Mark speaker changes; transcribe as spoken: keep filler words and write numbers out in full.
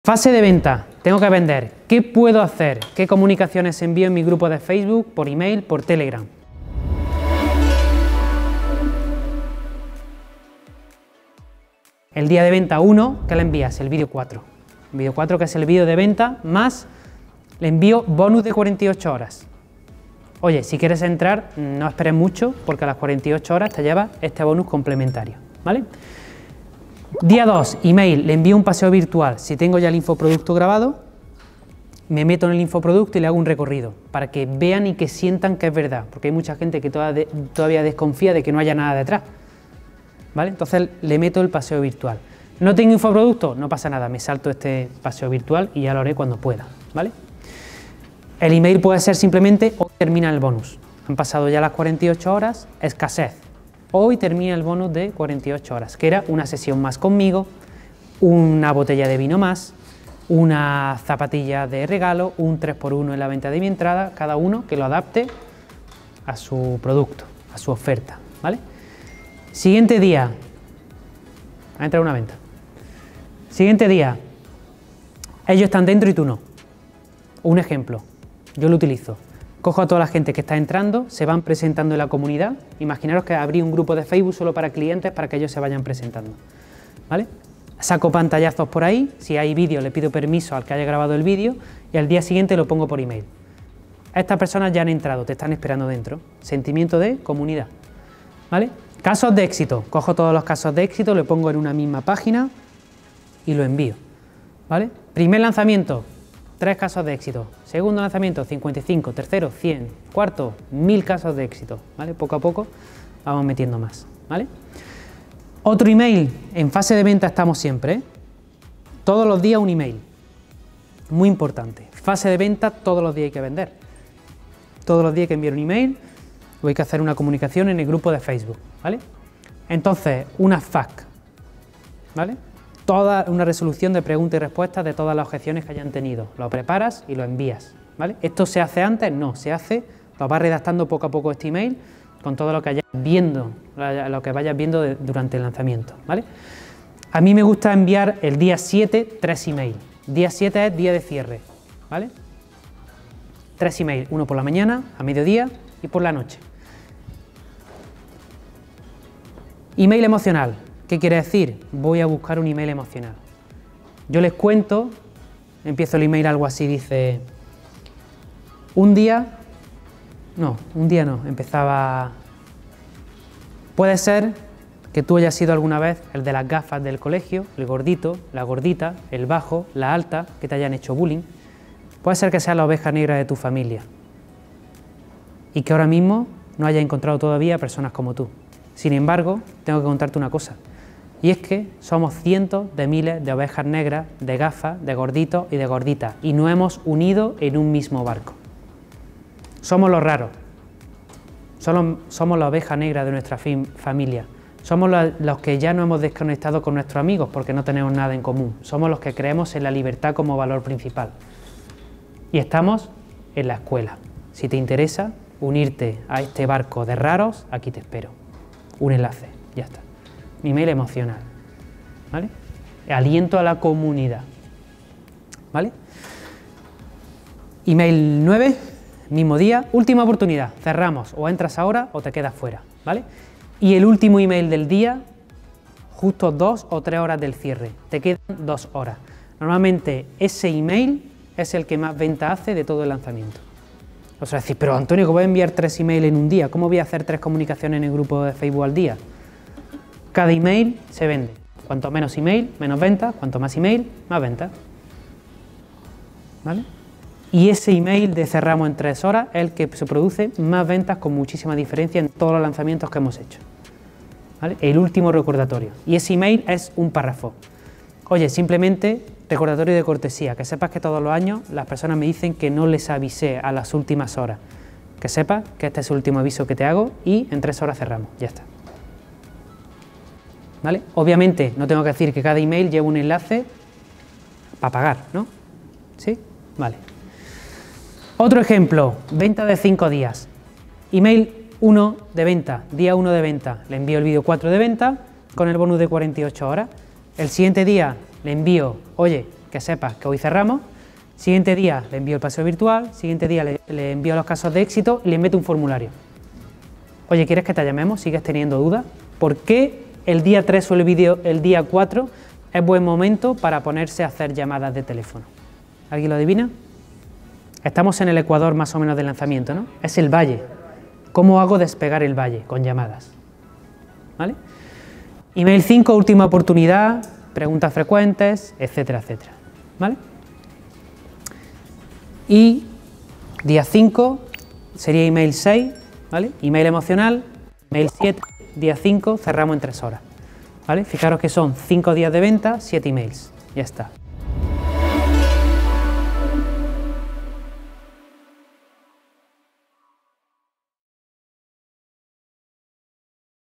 Speaker 1: Fase de venta, tengo que vender. ¿Qué puedo hacer? ¿Qué comunicaciones envío en mi grupo de Facebook, por email, por Telegram? El día de venta uno, ¿qué le envías? El vídeo cuatro. El vídeo cuatro, que es el vídeo de venta, más le envío bonus de cuarenta y ocho horas. Oye, si quieres entrar, no esperes mucho, porque a las cuarenta y ocho horas te llevas este bonus complementario, ¿vale? Día dos, email, le envío un paseo virtual. Si tengo ya el infoproducto grabado, me meto en el infoproducto y le hago un recorrido, para que vean y que sientan que es verdad, porque hay mucha gente que todavía, todavía desconfía de que no haya nada detrás, ¿vale? Entonces le meto el paseo virtual. No tengo infoproducto, no pasa nada, me salto este paseo virtual y ya lo haré cuando pueda, ¿vale? El email puede ser simplemente hoy termina el bonus. Han pasado ya las cuarenta y ocho horas, escasez. Hoy termina el bonus de cuarenta y ocho horas, que era una sesión más conmigo, una botella de vino más, una zapatilla de regalo, un tres por uno en la venta de mi entrada, cada uno que lo adapte a su producto, a su oferta, ¿vale? Siguiente día, ha entrado una venta. Siguiente día, ellos están dentro y tú no. Un ejemplo, yo lo utilizo. Cojo a toda la gente que está entrando, se van presentando en la comunidad. Imaginaros que abrí un grupo de Facebook solo para clientes para que ellos se vayan presentando, ¿vale? Saco pantallazos por ahí, si hay vídeo le pido permiso al que haya grabado el vídeo y al día siguiente lo pongo por email. Estas personas ya han entrado, te están esperando dentro. Sentimiento de comunidad, ¿vale? Casos de éxito, cojo todos los casos de éxito, lo pongo en una misma página y lo envío, ¿vale? Primer lanzamiento, tres casos de éxito. Segundo lanzamiento, cincuenta y cinco. Tercero, cien. Cuarto, mil casos de éxito, ¿vale? Poco a poco vamos metiendo más, ¿vale? Otro email, en fase de venta estamos siempre, ¿eh? Todos los días un email, muy importante. Fase de venta, todos los días hay que vender. Todos los días hay que enviar un email o hay que hacer una comunicación en el grupo de Facebook, ¿vale? Entonces, una F A Q, ¿vale? Toda una resolución de preguntas y respuestas de todas las objeciones que hayan tenido. Lo preparas y lo envías, ¿vale? ¿Esto se hace antes? No, se hace, lo vas redactando poco a poco este email con todo lo que vayas viendo, lo que vayas viendo de, durante el lanzamiento, ¿vale? A mí me gusta enviar el día siete, tres emails. Día siete es día de cierre, ¿vale? Tres emails, uno por la mañana, a mediodía y por la noche. Email emocional. ¿Qué quiere decir? Voy a buscar un email emocional. Yo les cuento, empiezo el email algo así, dice, un día, no, un día no, empezaba, puede ser que tú hayas sido alguna vez el de las gafas del colegio, el gordito, la gordita, el bajo, la alta, que te hayan hecho bullying. Puede ser que seas la oveja negra de tu familia y que ahora mismo no hayas encontrado todavía personas como tú. Sin embargo, tengo que contarte una cosa. Y es que somos cientos de miles de ovejas negras, de gafas, de gorditos y de gorditas, y nos hemos unido en un mismo barco. Somos los raros, somos, somos la oveja negra de nuestra familia, somos los, los que ya no hemos desconectado con nuestros amigos porque no tenemos nada en común, somos los que creemos en la libertad como valor principal. Y estamos en la escuela. Si te interesa unirte a este barco de raros, aquí te espero. Un enlace, ya está. Mi email emocional, ¿vale? Aliento a la comunidad, ¿vale? Email nueve, mismo día, última oportunidad, cerramos, o entras ahora o te quedas fuera, ¿vale? Y el último email del día, justo dos o tres horas del cierre, te quedan dos horas. Normalmente ese email es el que más venta hace de todo el lanzamiento. O sea, decís, pero Antonio, ¿cómo voy a enviar tres emails en un día? ¿Cómo voy a hacer tres comunicaciones en el grupo de Facebook al día? Cada email se vende. Cuanto menos email, menos ventas. Cuanto más email, más ventas. ¿Vale? Y ese email de cerramos en tres horas es el que se produce más ventas con muchísima diferencia en todos los lanzamientos que hemos hecho. ¿Vale? El último recordatorio. Y ese email es un párrafo. Oye, simplemente recordatorio de cortesía. Que sepas que todos los años las personas me dicen que no les avisé a las últimas horas. Que sepas que este es el último aviso que te hago y en tres horas cerramos. Ya está. ¿Vale? Obviamente no tengo que decir que cada email lleva un enlace para pagar, ¿no? ¿Sí? Vale. Otro ejemplo, venta de cinco días. Email uno de venta, día uno de venta. Le envío el vídeo cuatro de venta con el bonus de cuarenta y ocho horas. El siguiente día le envío, oye, que sepas que hoy cerramos, siguiente día le envío el paseo virtual, siguiente día le, le envío los casos de éxito y le meto un formulario. Oye, ¿quieres que te llamemos? ¿Sigues teniendo dudas? ¿Por qué el día tres o el, vídeo, el día cuatro es buen momento para ponerse a hacer llamadas de teléfono? ¿Alguien lo adivina? Estamos en el ecuador más o menos de lanzamiento, ¿no? Es el valle. ¿Cómo hago despegar el valle? Con llamadas. ¿Vale? Email cinco, última oportunidad, preguntas frecuentes, etcétera, etcétera. ¿Vale? Y día cinco sería email seis, ¿vale? Email emocional, email siete, día cinco, cerramos en tres horas. ¿Vale? Fijaros que son cinco días de venta, siete emails. Ya está.